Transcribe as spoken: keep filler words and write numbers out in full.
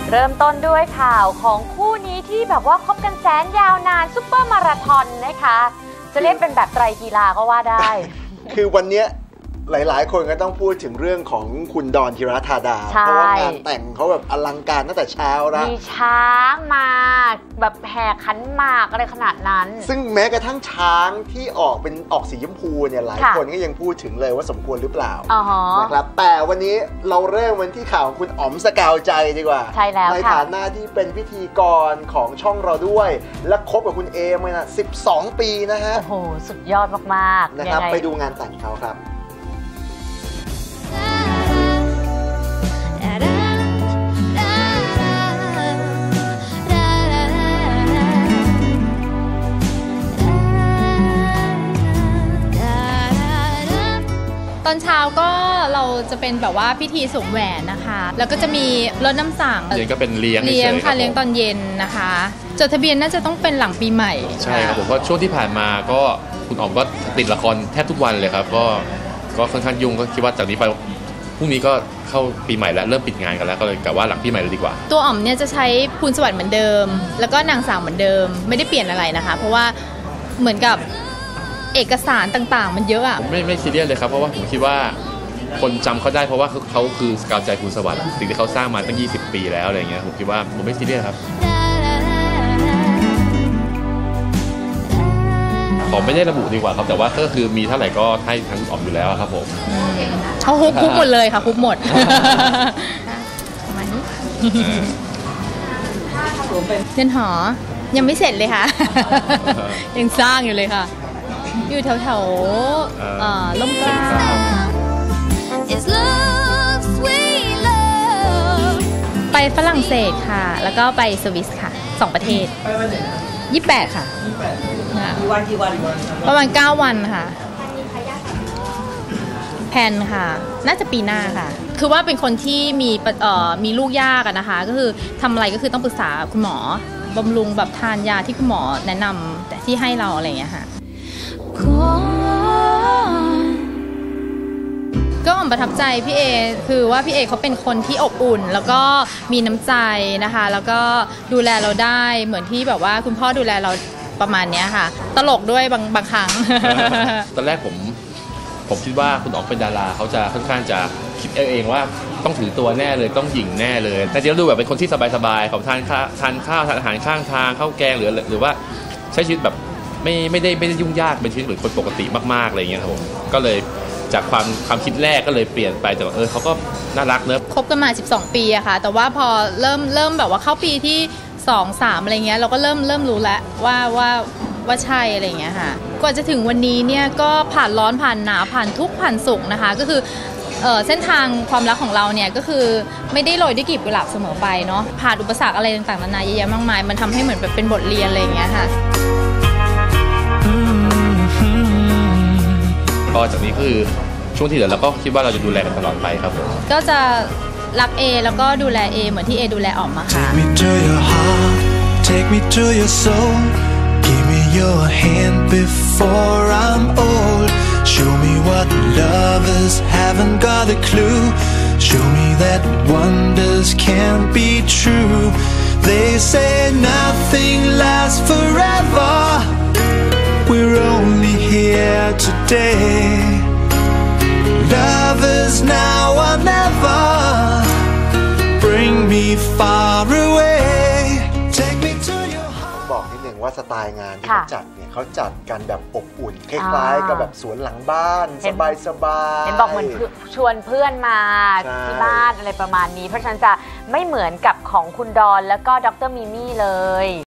เริ่มต้นด้วยข่าวของคู่นี้ที่แบบว่าคบกันแสนยาวนานซุปเปอร์มาราธอนนะคะจะเรียกเป็นแบบไตรกีฬาก็ว่าได้คือวันนี้หลายๆคนก็ต้องพูดถึงเรื่องของคุณดอนธีรธาดาเพราะว่างานแต่งเขาแบบอลังการตั้งแต่เช้าแล้วมีช้างมาแบบแห่ขันหมากอะไรขนาดนั้นซึ่งแม้กระทั่งช้างที่ออกเป็นออกสีชมพูเนี่ยหลายคนก็ยังพูดถึงเลยว่าสมควรหรือเปล่านะครับแต่วันนี้เราเริ่มวันที่ข่าวของคุณอ๋อมสกาวใจดีกว่าใช่แล้วในฐานะที่เป็นพิธีกรของช่องเราด้วยและคบกับคุณเอมานะสิบสองปีนะฮะโอ้โหสุดยอดมากๆนะครับไปดูงานแต่งเขาครับตอนเช้าก็เราจะเป็นแบบว่าพิธีสวมแหวนนะคะแล้วก็จะมีรถน้ำสังเย็นก็เป็นเลี้ยงเลี้ยงค่ะเลี้ยงตอนเย็นนะคะจดทะเบียนน่าจะต้องเป็นหลังปีใหม่ใช่ครับผมเพราะช่วงที่ผ่านมาก็คุณอ๋อมก็ติดละครแทบทุกวันเลยครับก็ก็ค่อนข้างยุ่งก็คิดว่าจากนี้ไปพรุ่งนี้ก็เข้าปีใหม่แล้วเริ่มปิดงานกันแล้วก็เลยกะว่าหลังปีใหม่เลยดีกว่าตัวอ๋อมเนี่ยจะใช้ภูลสวัสดิ์เหมือนเดิมแล้วก็นางสาวเหมือนเดิมไม่ได้เปลี่ยนอะไรนะคะเพราะว่าเหมือนกับเอกสารต่างๆมันเยอะอะผมไม่ไม่ซีเรียสเลยครับเพราะว่าผมคิดว่าคนจำเขาได้เพราะว่าเขาคือสกาวใจภูลสวัสดิ์สิ่งที่เขาสร้างมาตั้งยี่สิบปีแล้วอะไรเงี้ยผมคิดว่าผมไม่ซีเรียสครับผมไม่ได้ระบุดีกว่าครับแต่ว่าก็คือมีเท่าไหร่ก็ให้ทั้งออกอยู่แล้วครับผมเขาฮุบฮุบหมดเลยค่ะฮุบหมดประมาณนี้เรือนหอยังไม่เสร็จเลยค่ะยังสร้างอยู่เลยค่ะอยู่แถวแถวล่มเกล้าไปฝรั่งเศสค่ะแล้วก็ไปสวิสค่ะสองประเทศยี่สิบแปดค่ะวันกี่วันประมาณเก้าวันค่ะแพนค่ะน่าจะปีหน้าค่ะคือว่าเป็นคนที่มีเอ่อมีลูกยากอะนะคะก็คือทำอะไรก็คือต้องปรึกษาคุณหมอบำรุงแบบทานยาที่คุณหมอแนะนำแต่ที่ให้เราอะไรอย่างเงี้ยค่ะก็อ๋อมประทับใจพี่เอคือว่าพี่เอเขาเป็นคนที่อบอุ่นแล้วก็มีน้ำใจนะคะแล้วก็ดูแลเราได้เหมือนที่แบบว่าคุณพ่อดูแลเราประมาณนี้ค่ะตลกด้วยบางบางครั้งตอนแรกผมผมคิดว่าคุณอ๋อมเป็นดาราเขาจะค่อนข้างจะคิดเองว่าต้องถือตัวแน่เลยต้องหยิ่งแน่เลยแต่จริงๆดูแบบเป็นคนที่สบายๆของทานข้าวทานข้าวทานอาหารข้างทางข้าวแกงหรือหรือว่าใช้ชีวิตแบบไม่ไม่ได้ไม่ได้ยุ่งยากเป็นชีวิตเหมือนคนปกติมากๆอะไรอย่างเงี้ยครับผมก็เลยจากความความคิดแรกก็เลยเปลี่ยนไปแต่ว่าเออเขาก็น่ารักเนอะคบกันมาสิบสองปีอะค่ะแต่ว่าพอเริ่มเริ่มแบบว่าเข้าปีที่สอง สามอะไรเงี้ยเราก็เริ่มเริ่มรู้แล้วว่าว่าว่าใช่อะไรเงี้ยค่ะกว่าจะถึงวันนี้เนี่ยก็ผ่านร้อนผ่านหนาวผ่านทุกข์ผ่านสุขนะคะก็คือเอ่อเส้นทางความรักของเราเนี่ยก็คือไม่ได้โรยด้วยกลีบกุหลาบเสมอไปเนาะผ่านอุปสรรคอะไรต่างๆนานาเยอะแยะมากมายมันทำให้เหมือนแบบเป็นบทเรียนอะไรเงี้ยค่ะก็จากนี้คือช่วงที่เหลือเราก็คิดว่าเราจะดูแลกันตลอดไปครับผมก็จะรักเอแล้วก็ดูแลเอเหมือนที่เอดูแลออกมาค่ะ Take me to your heart, take me to your soul. Give me your hand before I'm old. Show me what lovers haven't got a clue. Show me that wonders can't be true. They say nothing lasts forever. We're only here today.Lovers now or never. Bring me far away. Take me to your heart. บอกนิดหนึ่งว่าสไตล์งานที่เขาจัดเนี่ยเขาจัดกันแบบอบอุ่นคล้ายๆกับแบบสวนหลังบ้านสบายๆเห็นบอกเหมือนชวนเพื่อนมาที่บ้านอะไรประมาณนี้เพราะฉะนั้นจะไม่เหมือนกับของคุณดอนแล้วก็ดร.มิมี่เลย